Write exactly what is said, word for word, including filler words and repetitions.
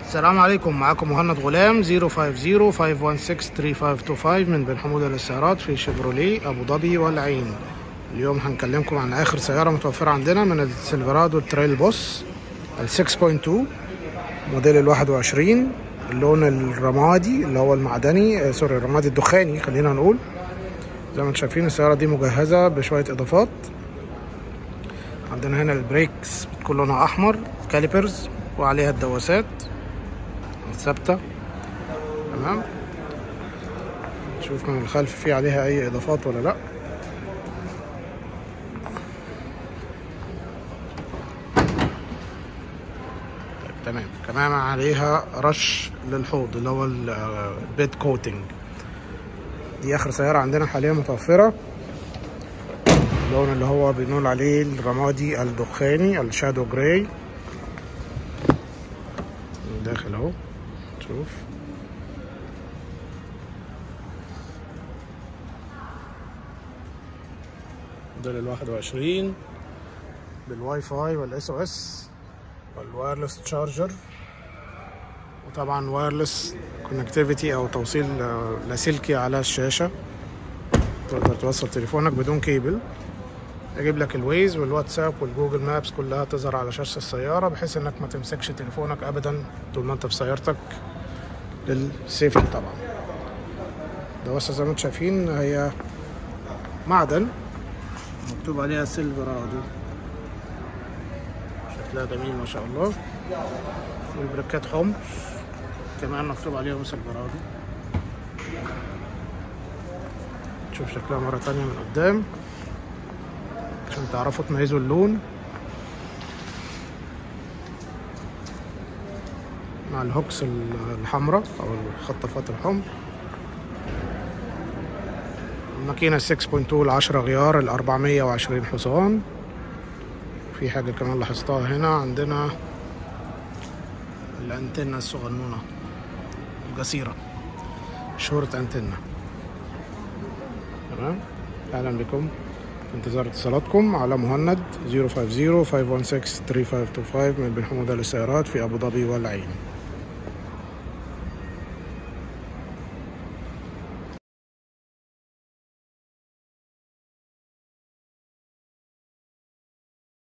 السلام عليكم، معكم مهند غلام صفر خمسة صفر خمسة واحد ستة ثلاثة خمسة اتنين خمسة من بن حمودة للسيارات في شيفروليه أبو ظبي والعين. اليوم هنكلمكم عن آخر سيارة متوفرة عندنا من السيلفرادو تريل بوس ال ستة نقطة اتنين موديل ال واحد وعشرين، اللون الرمادي اللي هو المعدني، سوري الرمادي الدخاني خلينا نقول. زي ما انتم شايفين السيارة دي مجهزة بشوية إضافات. عندنا هنا البريكس بتكون لونها أحمر، كاليبرز وعليها الدواسات ثابتة تمام. نشوف من الخلف في عليها اي اضافات ولا لا. طيب تمام. كمان عليها رش للحوض اللي هو البيد كوتنج. دي اخر سيارة عندنا حاليا متوفرة، اللون اللي هو بنقول عليه الرمادي الدخاني الشادو جراي داخل اهو. شوف موديل الواحد وعشرين بالواي فاي والاس او اس والوايرلس تشارجر، وطبعا وايرلس كونكتيفيتي او توصيل لاسلكي على الشاشة، تقدر توصل تليفونك بدون كيبل. اجيب لك الويز والواتساب والجوجل مابس كلها تظهر على شاشة السيارة، بحيث انك ما تمسكش تليفونك ابدا طول ما انت في سيارتك للسيفتي طبعا. دواسة زي ما انتم شايفين هي معدن مكتوب عليها سيلفرادو، شكلها جميل ما شاء الله. والبريكات حمر كمان مكتوب عليهم سيلفرادو. تشوف شكلها مرة تانية من قدام عشان تعرفوا تميزوا اللون مع الهوكس الحمراء او الخطافات الحمر. الماكينة ستة نقطة اتنين العشرة غيار ال أربعمية وعشرين حصان. في حاجة كمان لاحظتها هنا، عندنا الانتنة الصغنونة القصيرة، شورت انتنة تمام. اهلا بكم، في انتظار اتصالاتكم على مهند صفر خمسة صفر خمسة واحد ستة ثلاثة خمسة اتنين خمسة من بن حمودة للسيارات في ابو ظبي والعين.